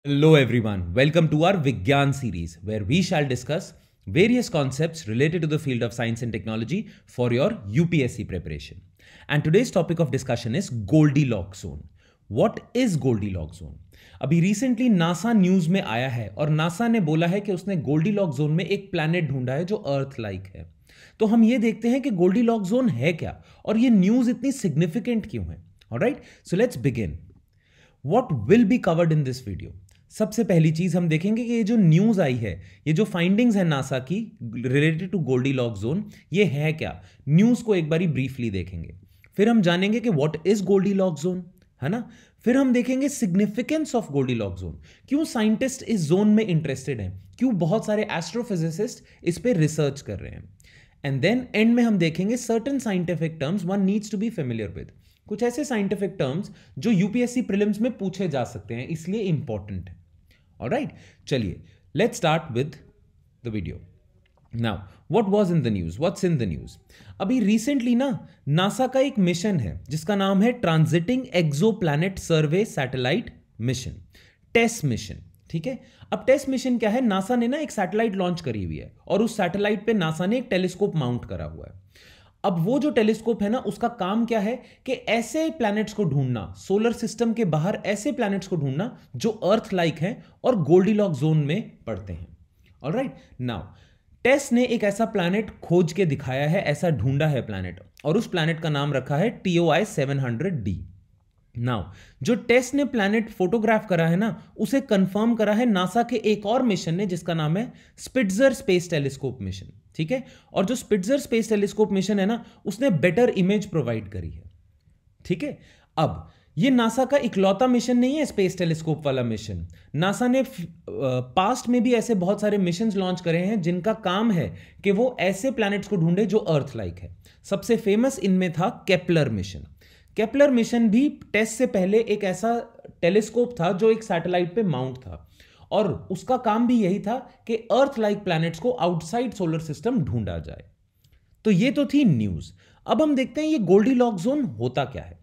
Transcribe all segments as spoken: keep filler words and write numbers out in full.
Hello everyone, welcome to our VIGYAN series where we shall discuss various concepts related to the field of science and technology for your U P S C preparation. And today's topic of discussion is Goldilocks zone. What is Goldilocks zone? अभी recently NASA news में आया है और NASA ने बोला है कि उसने गोल्डीलॉक्स जोन में एक प्लैनेट ढूंढा है जो अर्थ लाइक है। तो हम ये देखते हैं कि गोल्डीलॉक्स जोन है क्या और ये न्यूज इतनी सिग्निफिकेंट क्यों है। Alright, so let's begin. What will be covered in this video? सबसे पहली चीज हम देखेंगे कि ये जो न्यूज आई है, ये जो फाइंडिंग्स है नासा की रिलेटेड टू गोल्डीलॉक्स जोन, ये है क्या। न्यूज को एक बारी ब्रीफली देखेंगे, फिर हम जानेंगे कि व्हाट इज गोल्डीलॉक्स जोन, है ना। फिर हम देखेंगे सिग्निफिकेंस ऑफ गोल्डीलॉक्स जोन, क्यों साइंटिस्ट इस जोन में इंटरेस्टेड हैं, क्यों बहुत सारे एस्ट्रोफिजिसिस्ट इस पे रिसर्च कर रहे हैं। एंड देन एंड में हम देखेंगे certain scientific terms one needs to be familiar with, कुछ ऐसे साइंटिफिक टर्म्स जो यूपीएससी प्रीलिम्स में पूछे जा सकते हैं, इसलिए इंपॉर्टेंट है। ऑलराइट, चलिए let's start with the video. Now what was in the news, what's in the news. अभी रिसेंटली ना नासा का एक मिशन है जिसका नाम है transiting exoplanet survey satellite mission, test mission. ठीक है, अब टेस्ट मिशन क्या है, नासा ने ना एक सैटेलाइट लॉन्च करी हुई है और उस सैटेलाइट पे नासा ने एक टेलीस्कोप माउंट करा हुआ है। अब वो जो टेलीस्कोप है ना, उसका काम क्या है कि ऐसे प्लैनेट्स को ढूंढना, सोलर सिस्टम के बाहर ऐसे प्लैनेट्स को ढूंढना जो अर्थ लाइक हैं और गोल्डीलॉक्स जोन में पड़ते हैं। ऑलराइट, नाउ टेस ने एक ऐसा प्लैनेट खोज के दिखाया है, ऐसा ढूंढा है प्लैनेट, और उस प्लैनेट का नाम रखा है T O I seven hundred D. Now जो टेस्ट ने प्लैनेट फोटोग्राफ करा है ना, उसे कंफर्म करा है नासा के एक और मिशन ने जिसका नाम है स्पिट्जर स्पेस टेलीस्कोप मिशन। ठीक है, और जो स्पिट्जर स्पेस टेलीस्कोप मिशन है ना, उसने बेटर इमेज प्रोवाइड करी है। ठीक है, अब ये नासा का इकलौता मिशन नहीं है स्पेस टेलीस्कोप वाला मिशन। नासा ने पास्ट में भी ऐसे बहुत सारे मिशंस लॉन्च करे हैं जिनका काम है कि वो ऐसे प्लैनेट्स को ढूंढे जो अर्थ लाइक है। सबसे फेमस इनमें था केपलर मिशन। केपलर मिशन भी टेस्ट से पहले एक ऐसा टेलीस्कोप था जो एक सैटेलाइट पे माउंट था, और उसका काम भी यही था कि अर्थ लाइक प्लैनेट्स को आउटसाइड सोलर सिस्टम ढूंढा जाए। तो ये तो थी न्यूज। अब हम देखते हैं ये गोल्डीलॉक्स जोन होता क्या है।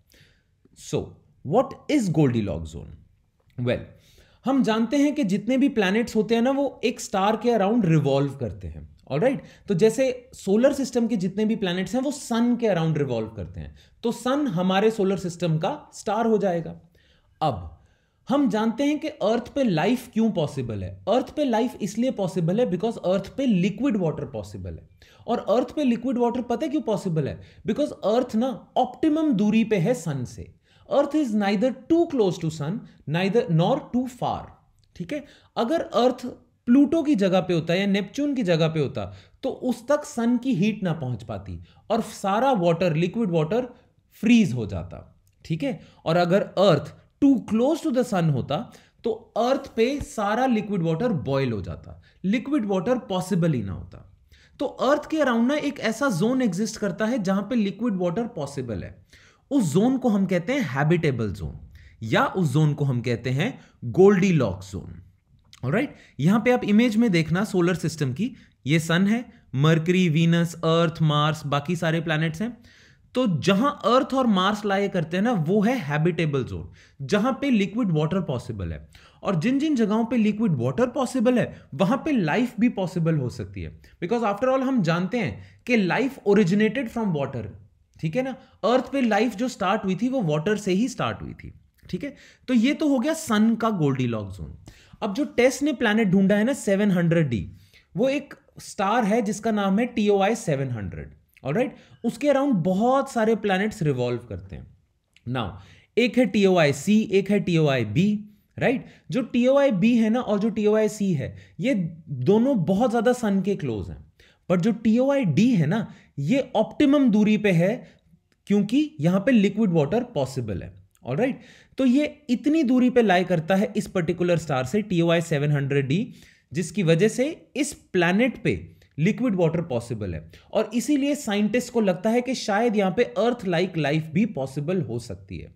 So what is Goldilocks zone? Well, हम जानते हैं कि जितने भी प्लैनेट्स होते हैं ना, वो एक स्टार के अराउंड रिवॉल्व करते हैं। ऑलराइट, तो जैसे सोलर सिस्टम के जितने भी प्लैनेट्स हैं वो सन के अराउंड रिवॉल्व करते हैं, तो सन हमारे सोलर सिस्टम का स्टार हो जाएगा। अब हम जानते हैं कि अर्थ पे लाइफ क्यों पॉसिबल है। अर्थ पे लाइफ इसलिए पॉसिबल है बिकॉज अर्थ पे लिक्विड वाटर पॉसिबल है। और अर्थ पे लिक्विड वाटर पता है क्यों पॉसिबल है? बिकॉज अर्थ ना ऑप्टिमम दूरी पे है सन से। Earth is neither too close to sun neither nor too far. ठीक है, अगर अर्थ प्लूटो की जगह पे होता या नेपच्यून की जगह पे होता तो उस तक सन की हीट ना पहुंच पाती और सारा वाटर, लिक्विड वाटर फ्रीज हो जाता। ठीक है, और अगर earth too close to the sun होता तो अर्थ पे सारा लिक्विड वाटर बॉयल हो जाता, लिक्विड वाटर पॉसिबल ही ना होता। तो अर्थ के अराउंड ना एक ऐसा जोन एग्जिस्ट करता है जहां पे लिक्विड वाटर पॉसिबल है। उस जोन को हम कहते हैं हैबिटेबल जोन, या उस जोन को हम कहते हैं गोल्डीलॉक्स जोन। ऑलराइट, यहां पे आप इमेज में देखना सोलर सिस्टम की, ये सन है, मरकरी, वीनस, अर्थ, मार्स, बाकी सारे प्लैनेट्स हैं। तो जहां अर्थ और मार्स लाए करते हैं ना, वो है हैबिटेबल जोन, जहां पे लिक्विड वाटर पॉसिबल है। और जिन जिन जगहों पे लिक्विड वाटर पॉसिबल है वहां पे लाइफ भी पॉसिबल हो सकती है, बिकॉज आफ्टर ऑल हम जानते हैं कि लाइफ ओरिजिनेटेड फ्रॉम वाटर। ठीक है ना, अर्थ पे लाइफ जो स्टार्ट हुई थी वो वाटर से ही स्टार्ट हुई थी। ठीक है, तो ये तो हो गया सन का गोल्डीलॉक्स जोन। अब जो टेस्ट ने प्लैनेट ढूंढा है ना सेवन हंड्रेड डी, वो एक स्टार है जिसका नाम है T O I seven hundred. Alright, उसके अराउंड बहुत सारे प्लैनेट्स रिवॉल्व करते हैं। नाउ एक है टी ओ आई सी, एक है T O I B. Right, जो टी ओ आई बी है ना और जो टी ओ आई सी है, ये दोनों बहुत ज्यादा सन के क्लोज हैं। पर जो टी ओ आई डी है ना, ये ऑप्टिमम दूरी पे है क्योंकि यहां पे लिक्विड वाटर पॉसिबल है। ऑलराइट, तो ये इतनी दूरी पे लाई करता है इस पर्टिकुलर स्टार से T O I seven hundred D, जिसकी वजह से इस प्लैनेट पे लिक्विड वाटर पॉसिबल है। और इसीलिए साइंटिस्ट को लगता है कि शायद यहां पे अर्थ लाइक लाइफ भी पॉसिबल हो सकती है,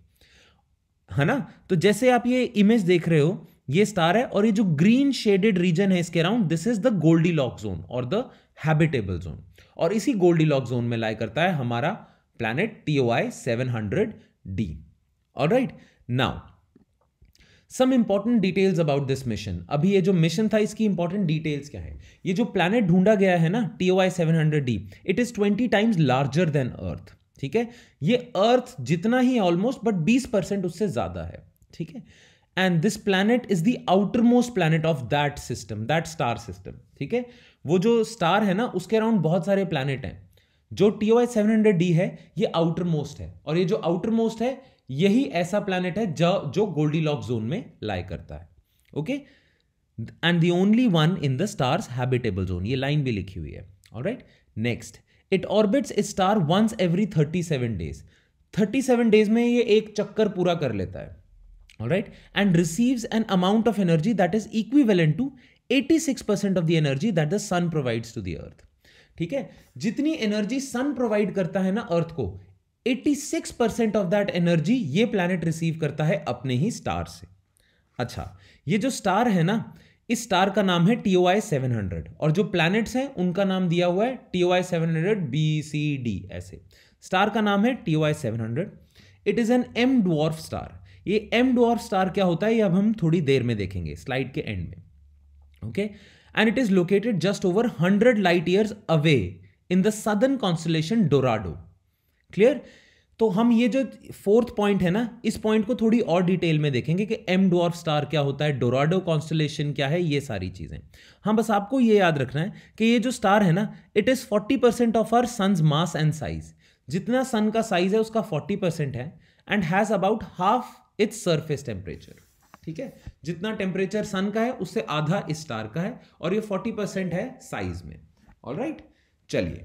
है ना। तो जैसे आप ये इमेज देख रहे हो, ये स्टार है और ये जो ग्रीन शेडेड रीजन है इसके around, this is the Goldilocks zone और द हैबिटेबल जोन। और इसी गोल्डीलॉक्स जोन में लाई करता है हमारा planet T O I seven hundred D. Alright, now some important details about this mission. अभी ये जो मिशन था इसकी इंपॉर्टेंट डिटेल्स क्या है? ये जो प्लैनेट ढूंढा गया है ना T O I seven hundred D, it is twenty times larger than earth. ठीक है, ये अर्थ जितना ही ऑलमोस्ट, बट बीस परसेंट उससे ज्यादा है। ठीक है, and this planet is the outermost planet of that system, that star system. ठीक है, वो जो स्टार है ना उसके अराउंड बहुत सारे प्लैनेट हैं। जो T O I seven hundred D है ये आउटर मोस्ट है, और ये जो आउटर मोस्ट है यही ऐसा प्लैनेट है जो जो गोल्डीलॉक्स जोन में लाई करता है। Okay, and the only one in the star's habitable zone, ये लाइन भी लिखी हुई है। Alright, next, it orbits a star once every thirty seven days. Thirty seven days में ये एक चक्कर पूरा कर लेता है। Alright, and receives an amount of energy that is equivalent to eighty six percent of the energy that the sun provides to the earth. ठीक है, जितनी एनर्जी सन प्रोवाइड करता है ना अर्थ को, छियासी परसेंट ऑफ दैट एनर्जी ये planet receive करता है अपने ही स्टार से। अच्छा, ये जो स्टार है ना, इस स्टार का नाम है T O I seven hundred, और जो प्लैनेट्स हैं उनका नाम दिया हुआ है T O I seven hundred B C D. ऐसे स्टार का नाम है T O I seven hundred. It is an M dwarf star. ये एम ड्वार्फ स्टार क्या होता है ये अब हम थोड़ी देर में देखेंगे स्लाइड के एंड में। Okay, and it is located just over hundred light years away in the southern constellation Dorado. Clear? तो हम ये जो फोर्थ पॉइंट है ना, इस पॉइंट को थोड़ी और डिटेल में देखेंगे कि एम ड्वार्फ स्टार क्या होता है, डोराडो कॉन्स्टलेशन क्या है, ये सारी चीजें। हाँ, बस आपको ये याद रखना है कि ये जो स्टार है ना, it is forty percent of our sun's mass and size. जितना सन का साइज है उसका फोर्टी परसेंट है, and has about half its surface temperature. ठीक है, जितना टेम्परेचर सन का है उससे आधा इस स्टार का है, और ये फोर्टी परसेंट है साइज में। ऑलराइट, चलिए,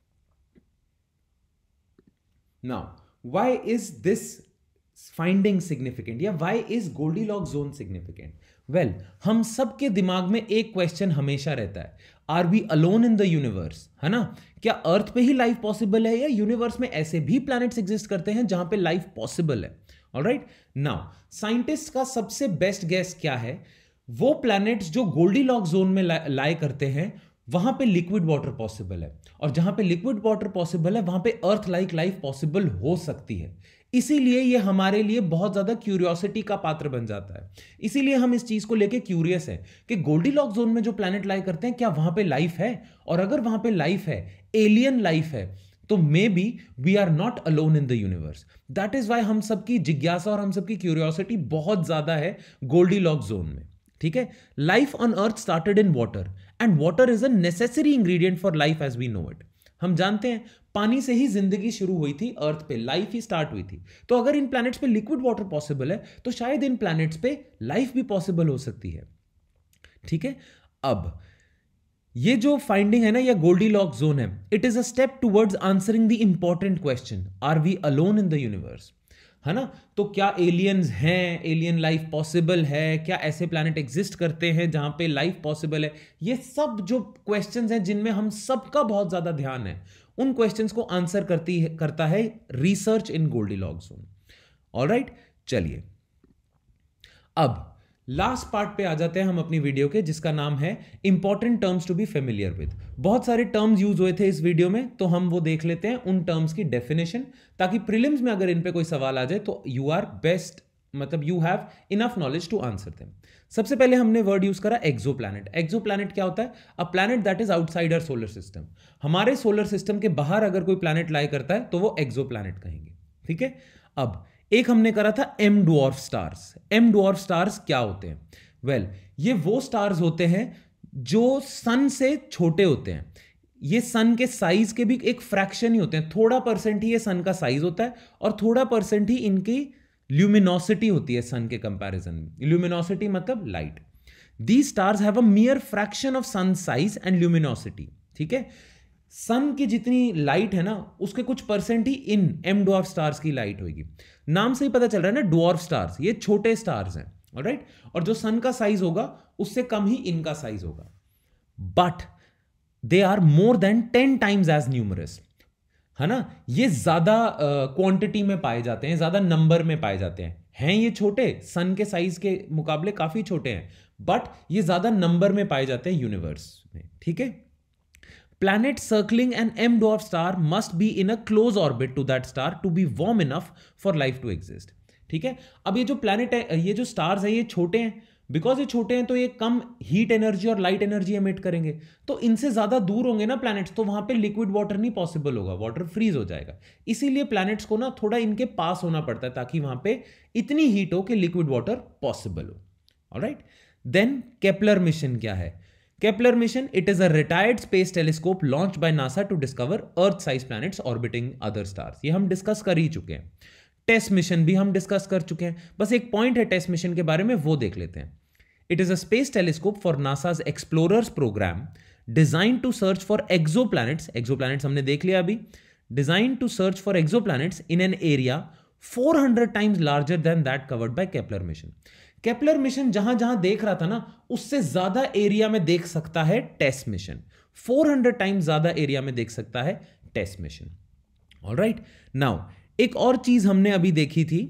now why is this finding significant, या why is Goldilocks zone significant? Well, हम सबके दिमाग में एक क्वेश्चन हमेशा रहता है, are we alone in the universe? है ना, क्या अर्थ पे ही लाइफ पॉसिबल है, या यूनिवर्स में ऐसे भी प्लैनेट्स एग्जिस्ट करते हैं जहां पे लाइफ पॉसिबल है? ऑलराइट, नाउ साइंटिस्ट का सबसे बेस्ट गेस क्या है? वो प्लैनेट्स जो गोल्डीलॉक्स जोन में लाई करते हैं वहां पे लिक्विड वाटर पॉसिबल है, और जहां पे लिक्विड वाटर पॉसिबल है वहां पे अर्थ लाइक लाइफ पॉसिबल हो सकती है। इसीलिए ये हमारे लिए बहुत ज्यादा क्यूरियोसिटी का पात्र बन जाता है। इसीलिए हम इस चीज को लेके क्यूरियस हैं कि गोल्डीलॉक्स जोन में जो प्लैनेट लाई करते हैं क्या वहां पे लाइफ है, और अगर वहां पे लाइफ है, एलियन लाइफ है, तो maybe we are not alone in the universe. That is why हम सबकी जिज्ञासा और हम सबकी क्यूरियोसिटी बहुत ज्यादा है गोल्डीलॉक्स जोन में। ठीक है, life on earth started in water, and water is a necessary ingredient for life as we know it. हम जानते हैं पानी से ही जिंदगी शुरू हुई थी, अर्थ पे लाइफ ही स्टार्ट हुई थी। तो अगर इन प्लैनेट्स पे लिक्विड वाटर पॉसिबल है तो शायद इन प्लैनेट्स पे लाइफ भी पॉसिबल हो सकती है। ठीक है, अब ये जो फाइंडिंग है ना, या गोल्डीलॉक्स जोन है, it is a step towards answering the important question, are we alone in the universe? है ना, तो क्या एलियंस हैं, एलियन लाइफ पॉसिबल है, क्या ऐसे प्लैनेट एग्जिस्ट करते हैं जहां पे लाइफ पॉसिबल है? ये सब जो क्वेश्चंस हैं जिनमें हम सबका बहुत ज्यादा ध्यान है, उन क्वेश्चंस को आंसर करती है करता है research in Goldilocks zone. Alright, चलिए अब लास्ट पार्ट पे आ जाते हैं हम अपनी वीडियो के, जिसका नाम है important terms to be familiar with. बहुत सारे टर्म्स यूज हुए थे इस वीडियो में, तो हम वो देख लेते हैं उन टर्म्स की डेफिनेशन, ताकि प्रीलिम्स में अगर इन पे कोई सवाल आ जाए तो यू आर बेस्ट, मतलब you have enough knowledge to answer them. सबसे पहले हमने वर्ड यूज करा एक्सो प्लैनेट। एक्सो प्लैनेट क्या होता है? A planet that is outside our solar system. हमारे सोलर सिस्टम के बाहर अगर कोई प्लैनेट लाई करता है तो वो एक्सो प्लैनेट कहेंगे। ठीक है, अब एक हमने करा था M dwarf stars. M dwarf stars क्या होते हैं? वेल well, ये वो स्टार्स होते हैं जो सन से छोटे होते हैं। ये सन के साइज के भी एक फ्रैक्शन ही होते हैं, थोड़ा परसेंट ही ये सन का साइज होता है, और थोड़ा परसेंट ही इनकी ल्यूमिनोसिटी होती है सन के कंपैरिजन में। ल्यूमिनोसिटी मतलब light. These stars have a mere fraction of sun size and luminosity. ठीक है, सन की जितनी लाइट है ना उसके कुछ परसेंट ही इन एम ड्वार्फ स्टार्स की लाइट होगी। नाम से ही पता चल रहा है ना, ड्वार्फ स्टार्स, ये छोटे स्टार्स हैं। ऑलराइट, और जो सन का साइज होगा उससे कम ही इनका साइज होगा, but they are more than ten times as numerous. है ना, ये ज्यादा क्वांटिटी uh, में पाए जाते हैं, ज्यादा नंबर में पाए जाते हैं। हैं ये छोटे, सन के साइज के मुकाबले काफी छोटे हैं, बट ये ज्यादा नंबर में पाए जाते हैं यूनिवर्स में। ठीक है, planet circling an M dwarf star must be in a close orbit to that star to be warm enough for life to exist. ठीक है। अब ये जो प्लैनेट है, ये जो स्टार्स है, ये छोटे हैं, बिकॉज ये छोटे हैं तो ये कम हीट एनर्जी और लाइट एनर्जी एमिट करेंगे, तो इनसे ज्यादा दूर होंगे ना प्लैनेट्स, तो वहां पे लिक्विड वाटर नहीं पॉसिबल होगा, वाटर फ्रीज हो जाएगा। इसीलिए प्लैनेट्स को ना थोड़ा इनके पास होना पड़ता है ताकि वहां पे इतनी हीट हो कि लिक्विड वाटर पॉसिबल हो। ऑलराइट, देन केपलर मिशन क्या है? Kepler mission, it is a retired space telescope launched by NASA to discover earth size planets orbiting other stars. ये हम डिस्कस कर ही चुके हैं। टेस्ट मिशन भी हम डिस्कस कर चुके हैं, बस एक पॉइंट है टेस्ट मिशन के बारे में, वो देख लेते हैं। It is a space telescope for NASA's Explorers program designed to search for exoplanets. Exoplanets हमने देख लिया अभी. Designed to search for exoplanets in an area four hundred times larger than that covered by Kepler mission. Kepler mission जहां जहां देख रहा था ना, उससे ज्यादा एरिया में देख सकता है test mission. four hundred times ज्यादा एरिया में देख सकता है टेस्ट मिशन। ऑलराइट, नाउ एक और चीज हमने अभी देखी थी,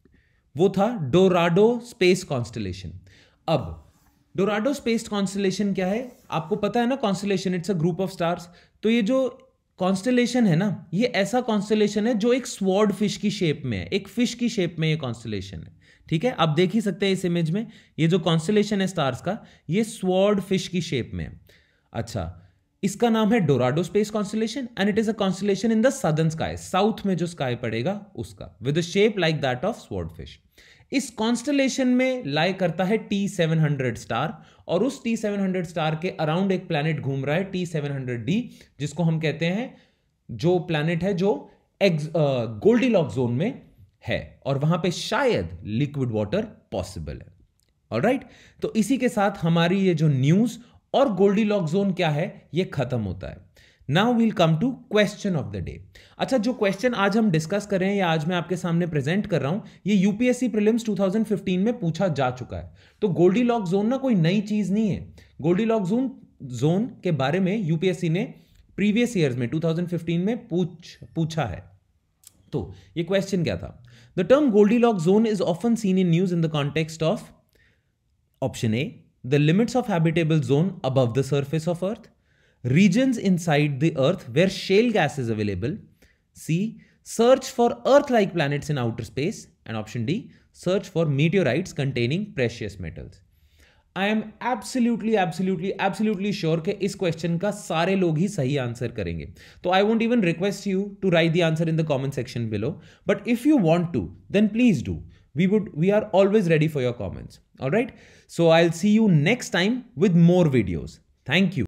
वो था डोराडो स्पेस कॉन्स्टलेशन। अब डोराडो स्पेस कॉन्स्टलेशन क्या है? आपको पता है ना, constellation it's a group of stars. तो ये जो कॉन्स्टलेशन है ना, ये ऐसा कॉन्स्टलेशन है जो एक स्वॉर्ड फिश की शेप में है, एक फिश की शेप में ये कॉन्स्टलेशन है। ठीक है, आप देख ही सकते हैं इस इमेज में, ये जो कॉन्स्टलेशन है स्टार्स का, ये स्वॉर्ड फिश की शेप में है। अच्छा, इसका नाम है Dorado space constellation and it is a constellation in the southern sky, south में जो स्काई पड़ेगा उसका, with a shape like that of swordfish. इस कॉन्स्टलेशन में लाई करता है टी सेवन हंड्रेड स्टार, और उस टी सेवन हंड्रेड स्टार के अराउंड एक प्लैनेट घूम रहा है टी सेवन हंड्रेड डी, जिसको हम कहते हैं, जो प्लैनेट है जो गोल्डीलॉक्स जोन में है, और वहां पे शायद लिक्विड वाटर पॉसिबल है। ऑलराइट, तो इसी के साथ हमारी ये जो न्यूज और गोल्डीलॉक्स जोन क्या है ये खत्म होता है। Now we'll come to question of the day. अच्छा, जो क्वेश्चन आज हम डिस्कस कर रहे हैं या आज मैं आपके सामने प्रेजेंट कर रहा हूं, ये UPSC prelims two thousand fifteen में पूछा जा चुका है। तो गोल्डीलॉक्स जोन ना कोई नई चीज नहीं है। गोल्डीलॉक्स जोन जोन के बारे में यूपीएससी ने प्रीवियस ईयर्स में टू थाउजेंड फिफ्टीन में पूछ पूछा है। तो ये क्वेश्चन क्या था? The term Goldilocks zone is often seen in news in the context of option A, the limits of habitable zone above the surface of earth, regions inside the earth where shale gas is available, C, search for earth-like planets in outer space, and option D, search for meteorites containing precious metals. I am absolutely absolutely absolutely sure कि इस question का सारे लोग ही सही answer करेंगे। तो I won't even request you to write the answer in the comment section below, but if you want to, then please do. We would, we are always ready for your comments. All right. So I'll see you next time with more videos. Thank you.